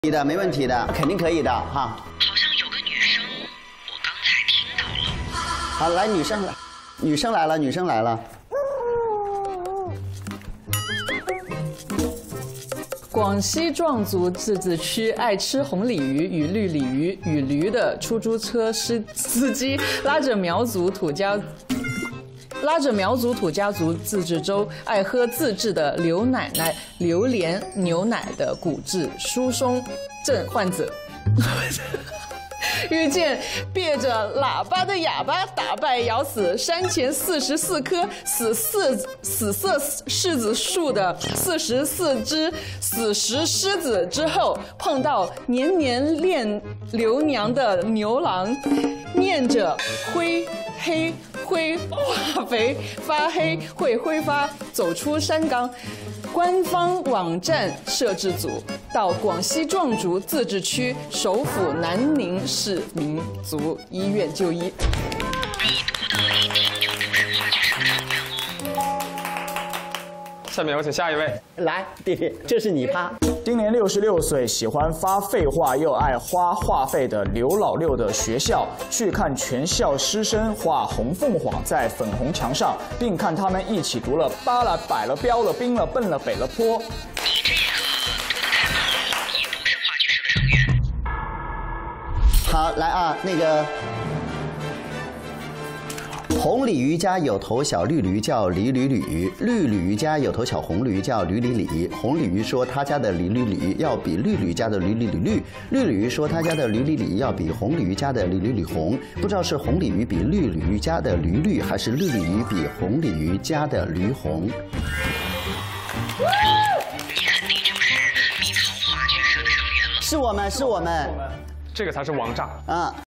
可以的，没问题的，肯定可以的哈。 好像有个女生，我刚才听到了。 好，来，女生来，女生来了，女生来了。 广西壮族自治区爱吃红鲤鱼与绿鲤鱼与驴的出租车司机拉着苗族土家族自治州爱喝自制的刘莲牛奶的骨质疏松症患者，遇见别着喇叭的哑巴，打败咬死山前44棵死色柿子树的44只死食狮子之后，碰到年年恋刘娘的牛郎，念着灰化肥发黑会挥发，走出山岗。官方网站摄制组到广西壮族自治区首府南宁市民族医院就医。 你读的一听就不是话剧社的成员哦。 下面有请下一位。 来，弟弟，这是你趴。 今年66岁，喜欢发废话又爱花话费的刘老六的学校，去看全校师生画红凤凰在粉红墙上，并看他们一起读了扒了摆了标了兵了奔了北了坡。 你这个读得太慢了，你不是话剧社的成员。 好，来啊，那个。红鲤鱼家有头小绿驴叫鲤鲤鲤，绿鲤鱼家有头小红驴叫驴鲤鲤。红鲤鱼说他家的鲤鲤鲤要比绿鲤家的驴鲤鲤绿，绿鲤鱼说他家的驴鲤鲤要比红鲤鱼家的鲤鲤鲤红。不知道是红鲤鱼比绿鲤鱼家的驴绿，还是绿鲤鱼比红鲤鱼家的驴红？ 你肯定就是蜜桃话剧社的成员了。 是我们，是我们， 这个才是王炸啊！